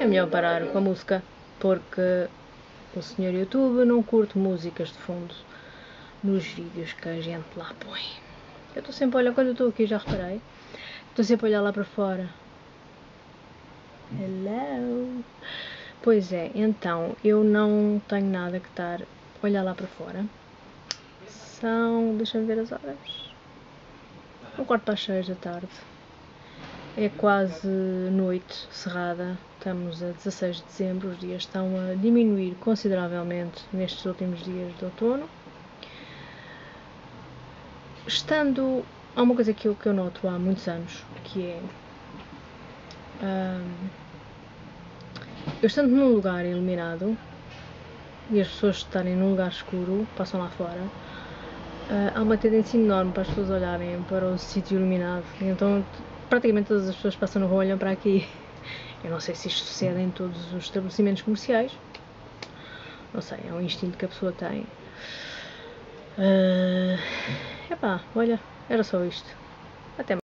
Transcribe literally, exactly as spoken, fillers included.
melhor parar com a música, porque o senhor YouTube não curte músicas de fundo nos vídeos que a gente lá põe. Eu estou sempre a olhar, quando eu estou aqui, já reparei, estou sempre a olhar lá para fora. Hello! Pois é, então, eu não tenho nada que estar a olhar lá para fora. São, deixa-me ver as horas, um quarto para as seis da tarde. É quase noite cerrada, estamos a dezasseis de dezembro, os dias estão a diminuir consideravelmente nestes últimos dias de outono. Estando, há uma coisa que eu, que eu noto há muitos anos, que é, hum, eu estando num lugar iluminado, e as pessoas estarem num lugar escuro, passam lá fora, uh, há uma tendência enorme para as pessoas olharem para o sítio iluminado, então praticamente todas as pessoas que passam na rua olham para aqui. Eu não sei se isto sucede em todos os estabelecimentos comerciais, não sei, é um instinto que a pessoa tem. Uh, epá, olha, era só isto. Até mais.